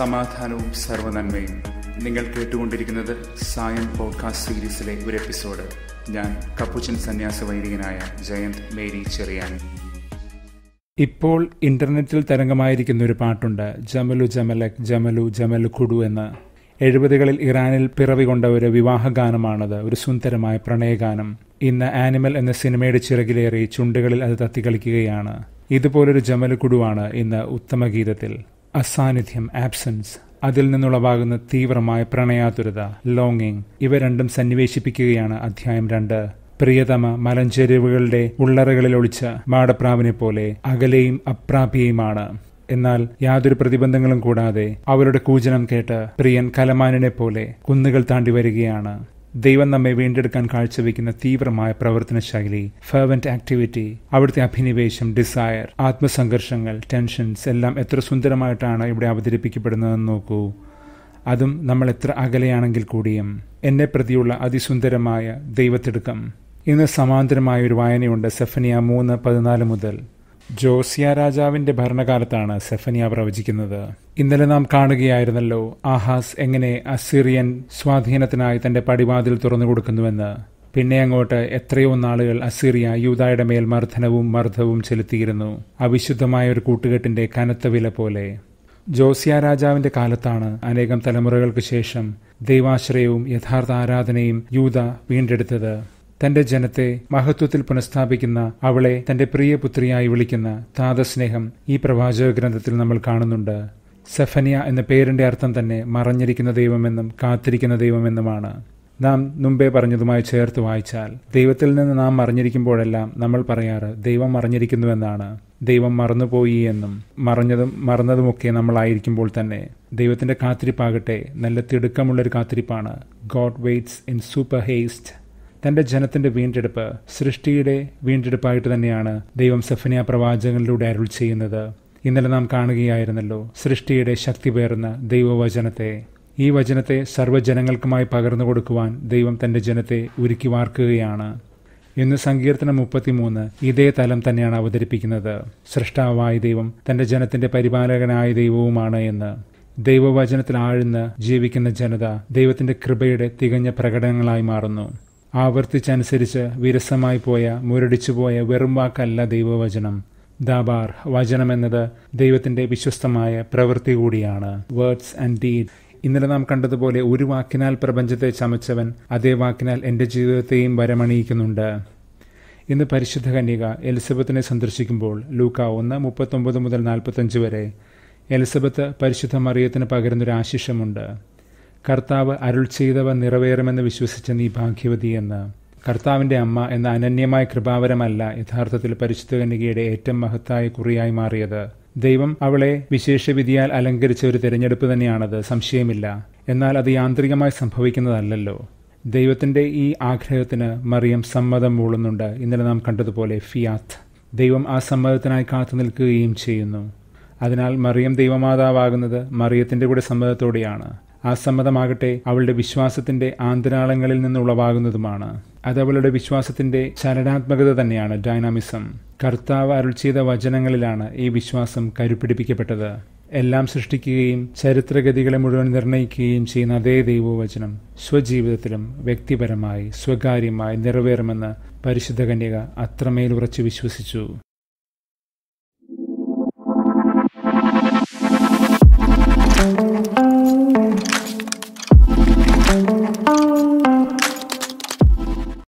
സമാധാനവും സർവ്വനന്മയും. നിങ്ങൾ കേട്ടുകൊണ്ടിരിക്കുന്നത് സായം പോഡ്കാസ്റ്റ് സീരീസിലെ ഒരു എപ്പിസോഡ്. ഞാൻ കപ്പുച്ചൻ സന്യാസ വൈദികനായ ജയന്ത് മേരി ചെറിയാൻ. ഇപ്പോൾ ഇന്റർനെറ്റിൽ തരംഗമായിരിക്കുന്ന ഒരു പാട്ടുണ്ട്, ജമലു ജമലക് ജമലു ജമലു കുഡു എന്ന്. 70കളിൽ ഇറാനിൽ പിറവികൊണ്ട ഒരു വിവാഹഗാനമാണത്, ഒരു സുന്ദരമായ പ്രണയഗാനം. ഇന്ന് ആനിമൽ എന്ന സിനിമയുടെ ചിറകിലേറി ചുണ്ടുകളിൽ അത് തത്തിക്കളിക്കുകയാണ്. ഇതുപോലൊരു ജമലു കുഡുവാണ് ഇന്ന് ഉത്തമഗീതത്തിൽ. അസാന്നിധ്യം, ആബ്സൻസ്, അതിൽ നിന്നുളവാകുന്ന തീവ്രമായ പ്രണയാതുരത, ലോങ്ങിങ്, ഇവ രണ്ടും സന്നിവേശിപ്പിക്കുകയാണ് അധ്യായം 2. പ്രിയതമ മലഞ്ചെരിവുകളുടെ ഉള്ളറകളിൽ ഒളിച്ച മാടപ്രാവിനെ പോലെ അകലെയും അപ്രാപ്യയുമാണ്. എന്നാൽ യാതൊരു പ്രതിബന്ധങ്ങളും കൂടാതെ അവളുടെ കൂജനം കേട്ട് പ്രിയൻ കലമാനിനെ പോലെ കുന്നുകൾ താണ്ടി വരികയാണ്. ദൈവം നമ്മെ വീണ്ടെടുക്കാൻ കാഴ്ചവെക്കുന്ന തീവ്രമായ പ്രവർത്തന ശൈലി, ഫെർവന്റ് ആക്ടിവിറ്റി, അവിടുത്തെ അഭിനിവേശം, ഡിസയർ, ആത്മസംഘർഷങ്ങൾ, ടെൻഷൻസ് എല്ലാം എത്ര സുന്ദരമായിട്ടാണ് ഇവിടെ അവതരിപ്പിക്കപ്പെടുന്നതെന്ന് നോക്കൂ. അതും നമ്മൾ എത്ര അകലെയാണെങ്കിൽ കൂടിയും. എന്നെ പ്രതിയുള്ള അതിസുന്ദരമായ ദൈവത്തിടുക്കം. ഇന്ന് സമാന്തരമായ ഒരു വായനയുണ്ട് സെഫനിയ 3:14 മുതൽ. ജോസിയ രാജാവിന്റെ ഭരണകാലത്താണ് സെഫനിയ പ്രവചിക്കുന്നത്. ഇന്നലെ നാം കാണുകയായിരുന്നല്ലോ ആഹാസ് എങ്ങനെ അസിറിയൻ സ്വാധീനത്തിനായി തന്റെ പടിവാതിൽ തുറന്നു കൊടുക്കുന്നുവെന്ന്. പിന്നെ അങ്ങോട്ട് എത്രയോ നാളുകൾ അസിറിയ യൂദായുടെ മേൽ മർദ്ദനവും ചെലുത്തിയിരുന്നു, അവിശുദ്ധമായ ഒരു കൂട്ടുകെട്ടിന്റെ കനത്ത വില പോലെ. ജോസിയ രാജാവിന്റെ കാലത്താണ് അനേകം തലമുറകൾക്ക് ശേഷം ദൈവാശ്രയവും യഥാർത്ഥ ആരാധനയും യൂദ വീണ്ടെടുത്തത്. തന്റെ ജനത്തെ മഹത്വത്തിൽ പുനഃസ്ഥാപിക്കുന്ന, അവളെ തന്റെ പ്രിയപുത്രിയായി വിളിക്കുന്ന താതസ്നേഹം ഈ പ്രവാചക ഗ്രന്ഥത്തിൽ നമ്മൾ കാണുന്നുണ്ട്. സെഫനിയ എന്ന പേരിന്റെ അർത്ഥം തന്നെ മറഞ്ഞിരിക്കുന്ന ദൈവമെന്നും കാത്തിരിക്കുന്ന ദൈവമെന്നുമാണ്. നാം മുമ്പേ പറഞ്ഞതുമായി ചേർത്ത് വായിച്ചാൽ, ദൈവത്തിൽ നിന്ന് നാം മറിഞ്ഞിരിക്കുമ്പോഴെല്ലാം നമ്മൾ പറയാറ് ദൈവം മറിഞ്ഞിരിക്കുന്നുവെന്നാണ്. ദൈവം മറന്നുപോയി എന്നും. മറന്നതുമൊക്കെ നമ്മളായിരിക്കുമ്പോൾ തന്നെ ദൈവത്തിന്റെ കാത്തിരിപ്പാകട്ടെ നല്ല തിടുക്കമുള്ളൊരു കാത്തിരിപ്പാണ്. God waits in super haste. തന്റെ ജനത്തിന്റെ വീണ്ടെടുപ്പ്, സൃഷ്ടിയുടെ വീണ്ടെടുപ്പായിട്ട് തന്നെയാണ് ദൈവം സെഫനിയ പ്രവാചകനിലൂടെ അരുൾ ചെയ്യുന്നത്. ഇന്നലെ നാം കാണുകയായിരുന്നല്ലോ സൃഷ്ടിയുടെ ശക്തി പേറുന്ന ദൈവവചനത്തെ. ഈ വചനത്തെ സർവ്വജനങ്ങൾക്കുമായി പകർന്നു കൊടുക്കുവാൻ ദൈവം തന്റെ ജനത്തെ ഉരുക്കി വാർക്കുകയാണ്. ഇന്ന് സങ്കീർത്തനം 33 ഇതേ തലം തന്നെയാണ് അവതരിപ്പിക്കുന്നത്. സൃഷ്ടാവായ ദൈവം തന്റെ ജനത്തിന്റെ പരിപാലകനായ ദൈവവുമാണ് എന്ന്. ദൈവവചനത്തിൽ ആഴ്ന്ന് ജീവിക്കുന്ന ജനത ദൈവത്തിന്റെ കൃപയുടെ തികഞ്ഞ പ്രകടനങ്ങളായി മാറുന്നു. ആവർത്തിച്ചനുസരിച്ച് വിരസമായി പോയ, മുരടിച്ചുപോയ വെറും വാക്കല്ല ദൈവവചനം. ദാബാർ, വചനം എന്നത് ദൈവത്തിന്റെ വിശ്വസ്തമായ പ്രവൃത്തി കൂടിയാണ്. Words and deed. ഇന്നലെ നാം കണ്ടതുപോലെ ഒരു വാക്കിനാൽ പ്രപഞ്ചത്തെ ചമച്ചവൻ അതേ വാക്കിനാൽ എൻ്റെ ജീവിതത്തെയും വരമണിയിക്കുന്നുണ്ട്. ഇന്ന് പരിശുദ്ധ കന്യക എലിസബത്തിനെ സന്ദർശിക്കുമ്പോൾ ലൂക്ക 1:39 മുതൽ 45 വരെ എലിസബത്ത് പരിശുദ്ധ മറിയത്തിന് പകരുന്നൊരു ആശിഷമുണ്ട്. കർത്താവ് അരുൾ ചെയ്തവ നിറവേറുമെന്ന് വിശ്വസിച്ച നീ ഭാഗ്യവതിയെന്ന്. കർത്താവിന്റെ അമ്മ എന്ന അനന്യമായ കൃപാവരമല്ല യഥാർത്ഥത്തിൽ പരിശുദ്ധ കന്യകയുടെ ഏറ്റവും മഹത്തായ കുറിയായി മാറിയത്. ദൈവം അവളെ വിശേഷവിധിയാൽ അലങ്കരിച്ച ഒരു തിരഞ്ഞെടുപ്പ് തന്നെയാണത്, സംശയമില്ല. എന്നാൽ അത് യാന്ത്രികമായി സംഭവിക്കുന്നതല്ലല്ലോ. ദൈവത്തിന്റെ ഈ ആഗ്രഹത്തിന് മറിയം സമ്മതം മൂളുന്നുണ്ട്. ഇന്നലെ നാം കണ്ടതുപോലെ ഫിയാത്ത്. ദൈവം ആ സമ്മതത്തിനായി കാത്തു നിൽക്കുകയും ചെയ്യുന്നു. അതിനാൽ മറിയം ദൈവമാതാവാകുന്നത് മറിയത്തിന്റെ കൂടെ സമ്മതത്തോടെയാണ്. ആ സമ്മതമാകട്ടെ അവളുടെ വിശ്വാസത്തിന്റെ ആന്തരാളങ്ങളിൽ നിന്നുളവാകുന്നതുമാണ്. അത് അവളുടെ വിശ്വാസത്തിന്റെ ചലനാത്മകത തന്നെയാണ്, ഡൈനാമിസം. കർത്താവ് അരുൾ ചെയ്ത വചനങ്ങളിലാണ് ഈ വിശ്വാസം കരുപിടിപ്പിക്കപ്പെട്ടത്. എല്ലാം സൃഷ്ടിക്കുകയും ചരിത്രഗതികളെ മുഴുവൻ നിർണയിക്കുകയും ചെയ്യുന്ന അതേ ദൈവവചനം സ്വജീവിതത്തിലും വ്യക്തിപരമായി സ്വകാര്യമായി നിറവേറുമെന്ന് പരിശുദ്ധ കന്യക അത്രമേൽ ഉറച്ചു വിശ്വസിച്ചു.